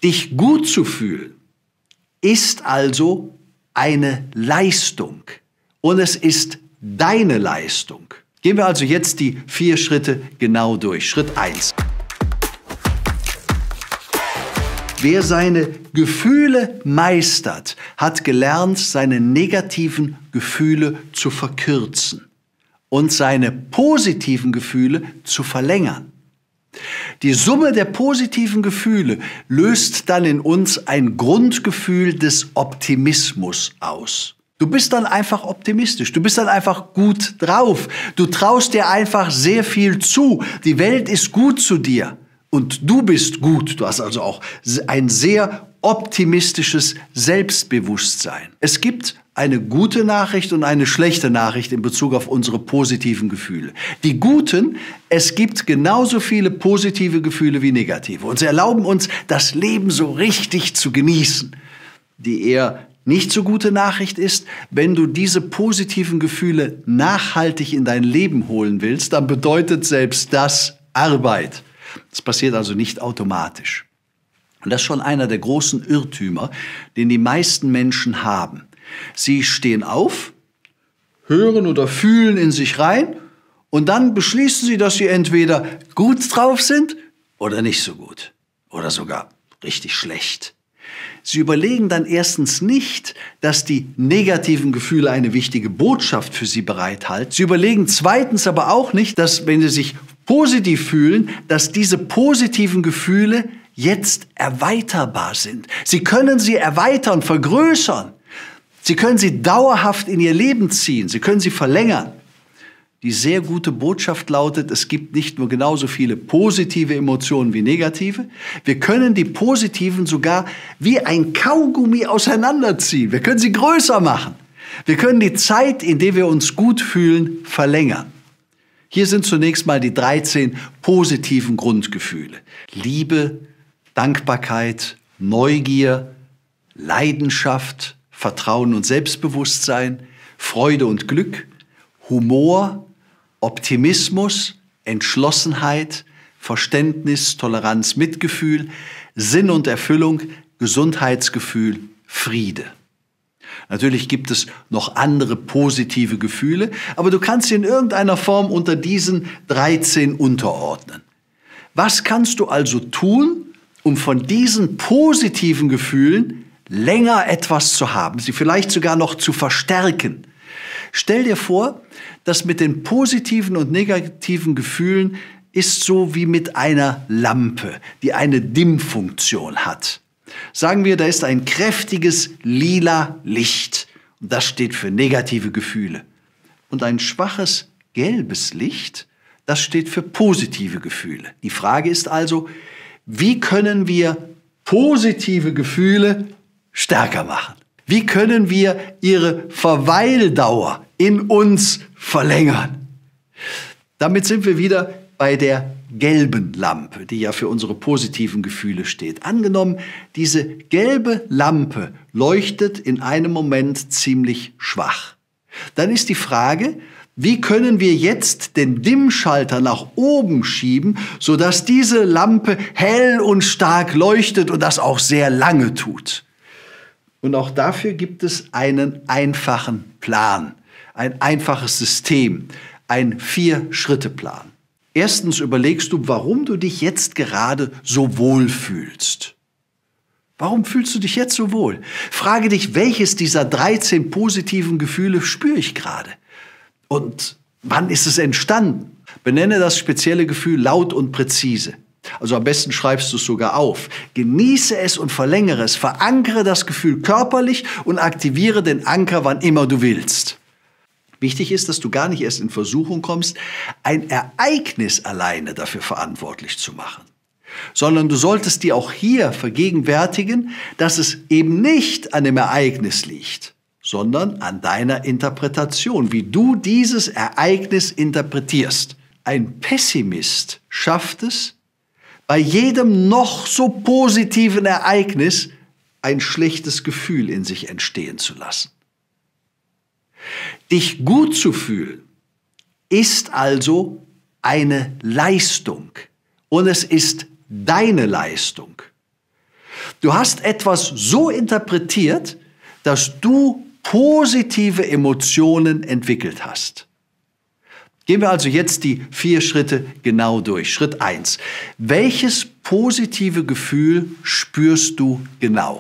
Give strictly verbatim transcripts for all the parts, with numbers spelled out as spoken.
Dich gut zu fühlen ist also eine Leistung und es ist deine Leistung. Gehen wir also jetzt die vier Schritte genau durch. Schritt eins. Wer seine Gefühle meistert, hat gelernt, seine negativen Gefühle zu verkürzen und seine positiven Gefühle zu verlängern. Die Summe der positiven Gefühle löst dann in uns ein Grundgefühl des Optimismus aus. Du bist dann einfach optimistisch, du bist dann einfach gut drauf, du traust dir einfach sehr viel zu, die Welt ist gut zu dir und du bist gut. Du hast also auch ein sehr optimistisches Selbstbewusstsein. Es gibt eine gute Nachricht und eine schlechte Nachricht in Bezug auf unsere positiven Gefühle. Die guten, es gibt genauso viele positive Gefühle wie negative. Und sie erlauben uns, das Leben so richtig zu genießen. Die eher nicht so gute Nachricht ist, wenn du diese positiven Gefühle nachhaltig in dein Leben holen willst, dann bedeutet selbst das Arbeit. Das passiert also nicht automatisch. Und das ist schon einer der großen Irrtümer, den die meisten Menschen haben. Sie stehen auf, hören oder fühlen in sich rein und dann beschließen sie, dass sie entweder gut drauf sind oder nicht so gut oder sogar richtig schlecht. Sie überlegen dann erstens nicht, dass die negativen Gefühle eine wichtige Botschaft für sie bereithalten. Sie überlegen zweitens aber auch nicht, dass, wenn sie sich positiv fühlen, dass diese positiven Gefühle jetzt erweiterbar sind. Sie können sie erweitern, vergrößern. Sie können sie dauerhaft in ihr Leben ziehen. Sie können sie verlängern. Die sehr gute Botschaft lautet, es gibt nicht nur genauso viele positive Emotionen wie negative. Wir können die positiven sogar wie ein Kaugummi auseinanderziehen. Wir können sie größer machen. Wir können die Zeit, in der wir uns gut fühlen, verlängern. Hier sind zunächst mal die dreizehn positiven Grundgefühle. Liebe, Dankbarkeit, Neugier, Leidenschaft, Vertrauen und Selbstbewusstsein, Freude und Glück, Humor, Optimismus, Entschlossenheit, Verständnis, Toleranz, Mitgefühl, Sinn und Erfüllung, Gesundheitsgefühl, Friede. Natürlich gibt es noch andere positive Gefühle, aber du kannst sie in irgendeiner Form unter diesen dreizehn unterordnen. Was kannst du also tun, um von diesen positiven Gefühlen länger etwas zu haben, sie vielleicht sogar noch zu verstärken? Stell dir vor, dass mit den positiven und negativen Gefühlen ist so wie mit einer Lampe, die eine Dimmfunktion hat. Sagen wir, da ist ein kräftiges lila Licht und das steht für negative Gefühle. Und ein schwaches gelbes Licht, das steht für positive Gefühle. Die Frage ist also, wie können wir positive Gefühle stärker machen? Wie können wir ihre Verweildauer in uns verlängern? Damit sind wir wieder bei der gelben Lampe, die ja für unsere positiven Gefühle steht. Angenommen, diese gelbe Lampe leuchtet in einem Moment ziemlich schwach. Dann ist die Frage, wie können wir jetzt den Dimmschalter nach oben schieben, sodass diese Lampe hell und stark leuchtet und das auch sehr lange tut? Und auch dafür gibt es einen einfachen Plan, ein einfaches System, ein Vier-Schritte-Plan. Erstens überlegst du, warum du dich jetzt gerade so wohl fühlst. Warum fühlst du dich jetzt so wohl? Frage dich, welches dieser dreizehn positiven Gefühle spüre ich gerade? Und wann ist es entstanden? Benenne das spezielle Gefühl laut und präzise. Also am besten schreibst du es sogar auf. Genieße es und verlängere es. Verankere das Gefühl körperlich und aktiviere den Anker, wann immer du willst. Wichtig ist, dass du gar nicht erst in Versuchung kommst, ein Ereignis alleine dafür verantwortlich zu machen. Sondern du solltest dir auch hier vergegenwärtigen, dass es eben nicht an dem Ereignis liegt, sondern an deiner Interpretation, wie du dieses Ereignis interpretierst. Ein Pessimist schafft es, bei jedem noch so positiven Ereignis ein schlechtes Gefühl in sich entstehen zu lassen. Dich gut zu fühlen ist also eine Leistung und es ist deine Leistung. Du hast etwas so interpretiert, dass du positive Emotionen entwickelt hast. Gehen wir also jetzt die vier Schritte genau durch. Schritt eins. Welches positive Gefühl spürst du genau?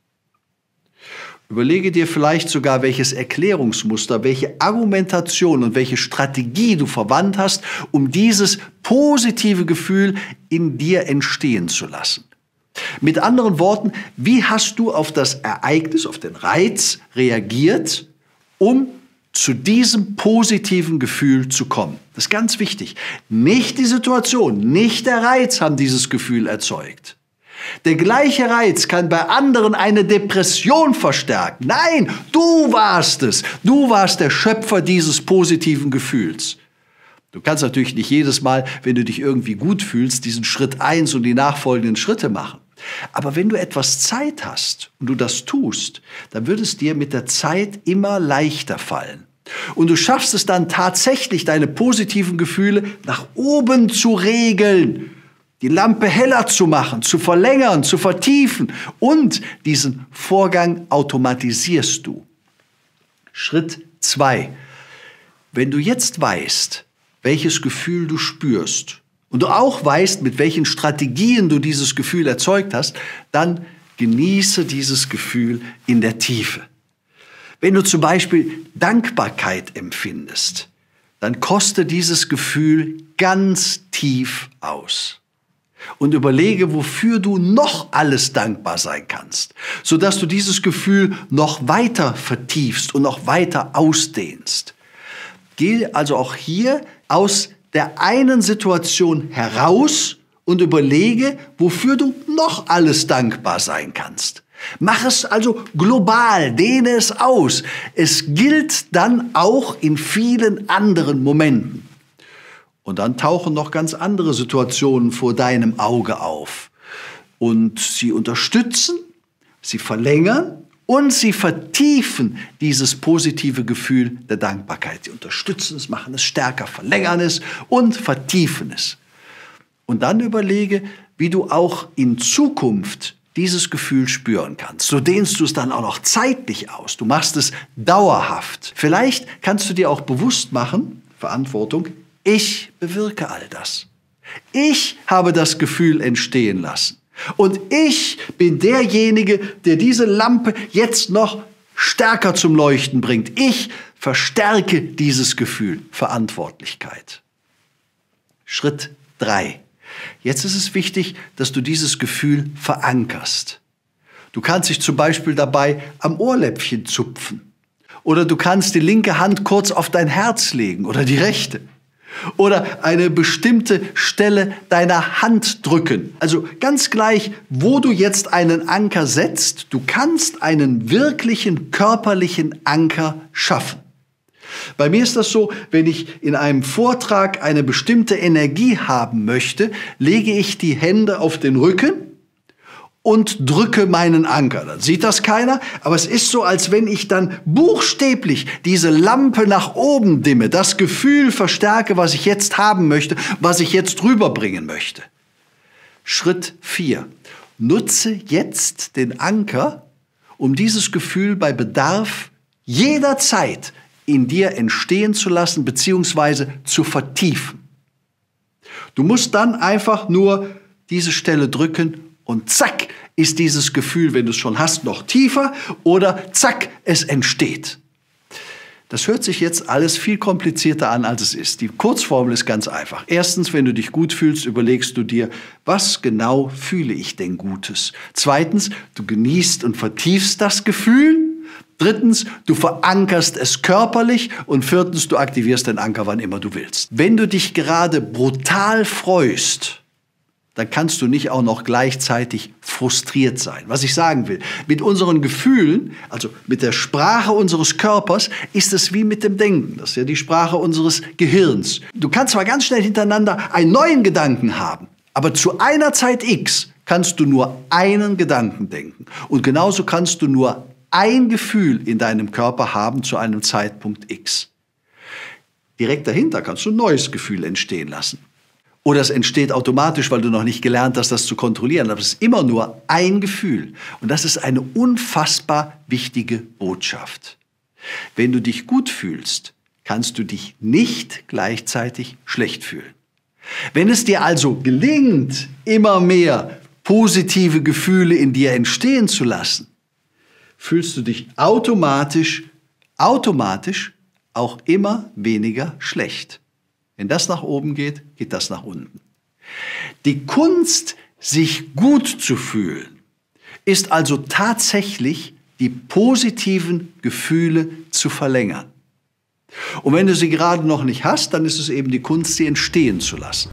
Überlege dir vielleicht sogar, welches Erklärungsmuster, welche Argumentation und welche Strategie du verwandt hast, um dieses positive Gefühl in dir entstehen zu lassen. Mit anderen Worten, wie hast du auf das Ereignis, auf den Reiz reagiert, um zu diesem positiven Gefühl zu kommen? Das ist ganz wichtig. Nicht die Situation, nicht der Reiz haben dieses Gefühl erzeugt. Der gleiche Reiz kann bei anderen eine Depression verstärken. Nein, du warst es. Du warst der Schöpfer dieses positiven Gefühls. Du kannst natürlich nicht jedes Mal, wenn du dich irgendwie gut fühlst, diesen Schritt eins und die nachfolgenden Schritte machen. Aber wenn du etwas Zeit hast und du das tust, dann wird es dir mit der Zeit immer leichter fallen. Und du schaffst es dann tatsächlich, deine positiven Gefühle nach oben zu regeln, die Lampe heller zu machen, zu verlängern, zu vertiefen. Und diesen Vorgang automatisierst du. Schritt zwei. Wenn du jetzt weißt, welches Gefühl du spürst und du auch weißt, mit welchen Strategien du dieses Gefühl erzeugt hast, dann genieße dieses Gefühl in der Tiefe. Wenn du zum Beispiel Dankbarkeit empfindest, dann koste dieses Gefühl ganz tief aus. Und überlege, wofür du noch alles dankbar sein kannst, sodass du dieses Gefühl noch weiter vertiefst und noch weiter ausdehnst. Geh also auch hier aus der einen Situation heraus und überlege, wofür du noch alles dankbar sein kannst. Mach es also global, dehne es aus. Es gilt dann auch in vielen anderen Momenten. Und dann tauchen noch ganz andere Situationen vor deinem Auge auf. Und sie unterstützen, sie verlängern und sie vertiefen dieses positive Gefühl der Dankbarkeit. Sie unterstützen es, machen es stärker, verlängern es und vertiefen es. Und dann überlege, wie du auch in Zukunft dieses Gefühl spüren kannst. So dehnst du es dann auch noch zeitlich aus. Du machst es dauerhaft. Vielleicht kannst du dir auch bewusst machen, Verantwortung, ich bewirke all das. Ich habe das Gefühl entstehen lassen. Und ich bin derjenige, der diese Lampe jetzt noch stärker zum Leuchten bringt. Ich verstärke dieses Gefühl. Verantwortlichkeit. Schritt drei. Jetzt ist es wichtig, dass du dieses Gefühl verankerst. Du kannst dich zum Beispiel dabei am Ohrläppchen zupfen. Oder du kannst die linke Hand kurz auf dein Herz legen oder die rechte. Oder eine bestimmte Stelle deiner Hand drücken. Also ganz gleich, wo du jetzt einen Anker setzt, du kannst einen wirklichen körperlichen Anker schaffen. Bei mir ist das so, wenn ich in einem Vortrag eine bestimmte Energie haben möchte, lege ich die Hände auf den Rücken und drücke meinen Anker. Dann sieht das keiner, aber es ist so, als wenn ich dann buchstäblich diese Lampe nach oben dimme, das Gefühl verstärke, was ich jetzt haben möchte, was ich jetzt rüberbringen möchte. Schritt vier. Nutze jetzt den Anker, um dieses Gefühl bei Bedarf jederzeit in dir entstehen zu lassen bzw. zu vertiefen. Du musst dann einfach nur diese Stelle drücken und zack ist dieses Gefühl, wenn du es schon hast, noch tiefer oder zack, es entsteht. Das hört sich jetzt alles viel komplizierter an, als es ist. Die Kurzformel ist ganz einfach. Erstens, wenn du dich gut fühlst, überlegst du dir, was genau fühle ich denn Gutes? Zweitens, du genießt und vertiefst das Gefühl. Drittens, du verankerst es körperlich. Und viertens, du aktivierst den Anker, wann immer du willst. Wenn du dich gerade brutal freust, dann kannst du nicht auch noch gleichzeitig frustriert sein. Was ich sagen will, mit unseren Gefühlen, also mit der Sprache unseres Körpers, ist es wie mit dem Denken. Das ist ja die Sprache unseres Gehirns. Du kannst zwar ganz schnell hintereinander einen neuen Gedanken haben, aber zu einer Zeit X kannst du nur einen Gedanken denken. Und genauso kannst du nur ein Gefühl in deinem Körper haben zu einem Zeitpunkt X. Direkt dahinter kannst du ein neues Gefühl entstehen lassen. Oder es entsteht automatisch, weil du noch nicht gelernt hast, das zu kontrollieren. Aber es ist immer nur ein Gefühl. Und das ist eine unfassbar wichtige Botschaft. Wenn du dich gut fühlst, kannst du dich nicht gleichzeitig schlecht fühlen. Wenn es dir also gelingt, immer mehr positive Gefühle in dir entstehen zu lassen, fühlst du dich automatisch, automatisch auch immer weniger schlecht. Wenn das nach oben geht, geht das nach unten. Die Kunst, sich gut zu fühlen, ist also tatsächlich die positiven Gefühle zu verlängern. Und wenn du sie gerade noch nicht hast, dann ist es eben die Kunst, sie entstehen zu lassen.